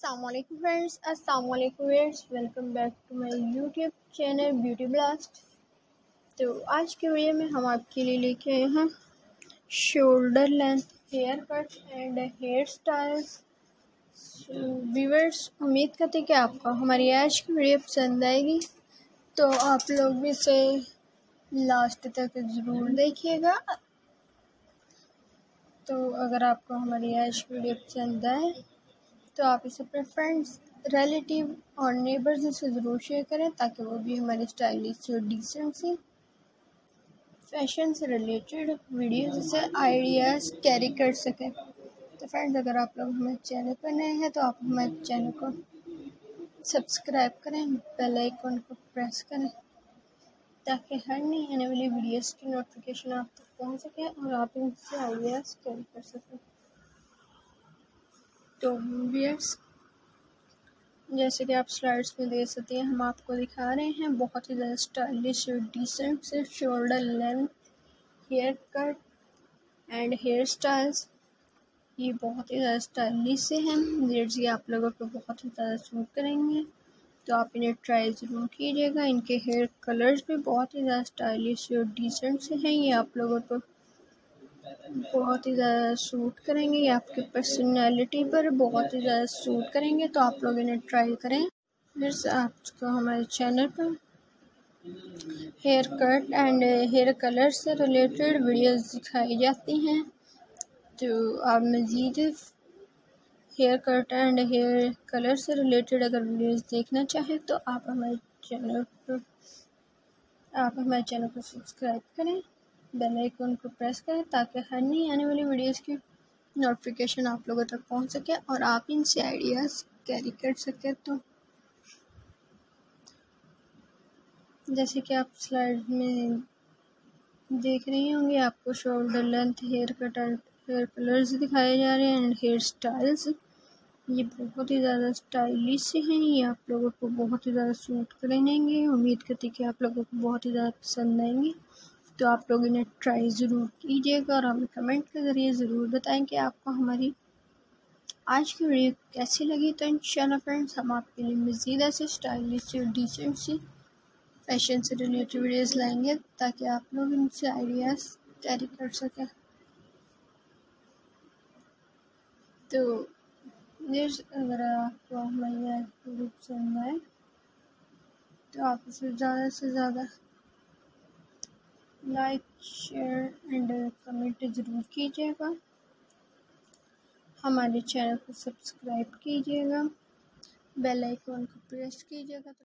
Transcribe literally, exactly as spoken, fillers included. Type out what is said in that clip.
अस्सलाम वालेकुम फ्रेंड्स, अस्सलाम वालेकुम viewers, welcome back to my YouTube channel beauty blast. तो आज के वीडियो में हम आपके लिए लेके आए हैं shoulder length haircut and hairstyles. Viewers, उम्मीद करते हैं कि आपको हमारी आज की वीडियो पसंद आएगी, तो आप लोग भी इसे लास्ट तक ज़रूर देखिएगा। तो अगर आपको हमारी आज की वीडियो पसंद आए तो आप इसे अपने फ्रेंड्स, रिलेटिव और नेबर्स से ज़रूर शेयर करें ताकि वो भी हमारे स्टाइलिश और डिसेंट सी फैशन से रिलेटेड वीडियोस से आइडियाज़ कैरी कर सकें। तो फ्रेंड्स, अगर आप लोग हमारे चैनल पर नए हैं तो आप हमारे चैनल को सब्सक्राइब करें, बेल आइकन को प्रेस करें ताकि हर नई आने वाली वीडियोस की नोटिफिकेशन आप तक पहुंच सके और आप इनसे आइडियाज़ कैरी कर सकें। तो व्यूअर्स, जैसे कि आप स्लाइड्स में देख सकते हैं, हम आपको दिखा रहे हैं बहुत ही ज़्यादा स्टाइलिश और डिसेंट से shoulder length haircut and hairstyles. ये बहुत ही ज़्यादा स्टाइलिश से हैं, ये आप लोगों को बहुत ही ज़्यादा सूट करेंगे, तो आप इन्हें ट्राई ज़रूर कीजिएगा। इनके हेयर कलर्स भी बहुत ही ज़्यादा स्टाइलिश और डिसेंट से हैं, ये आप लोगों को बहुत ही ज़्यादा सूट करेंगे, ये आपकी पर्सनैलिटी पर बहुत ही ज़्यादा सूट करेंगे, तो आप लोग इन्हें ट्राई करें। फिर आपको हमारे चैनल पर haircut and hair colour से रिलेटेड वीडियोस दिखाई जाती हैं, तो आप मज़ीद haircut and hair colour से रिलेटेड अगर वीडियोस देखना चाहें तो आप हमारे चैनल पर आप हमारे चैनल को सब्सक्राइब करें, बेल आइकन को प्रेस करें ताकि हर नई आने वाली वीडियोस की नोटिफिकेशन आप लोगों तक पहुंच सके और आप इनसे आइडियाज़ कैरी कर सकें। तो जैसे कि आप स्लाइड में देख रही होंगी, आपको shoulder length haircut and hair colours दिखाए जा रहे हैं एंड हेयर स्टाइल्स। ये बहुत ही ज़्यादा स्टाइलिश से हैं, ये आप लोगों को बहुत ही ज़्यादा सूट करेंगे। उम्मीद करती कि आप लोगों को बहुत ही ज़्यादा पसंद आएंगे, तो आप लोग इन्हें ट्राई ज़रूर कीजिएगा और हमें कमेंट के ज़रिए ज़रूर बताएं कि आपको हमारी आज की वीडियो कैसी लगी। तो इंशाल्लाह फ्रेंड्स, हम आपके लिए मज़ीद ऐसे स्टाइलिश और डिसेंट सी फैशन से रिलेटेड वीडियोस लाएंगे ताकि आप लोग इनसे आइडियाज़ कैरी कर सकें। तो अगर आपको हमारी आज वीडियो पसंद आए तो आप इसे ज़्यादा से ज़्यादा लाइक, शेयर एंड कमेंट ज़रूर कीजिएगा। हमारे चैनल को सब्सक्राइब कीजिएगा, बेल आइकन को प्रेस कीजिएगा।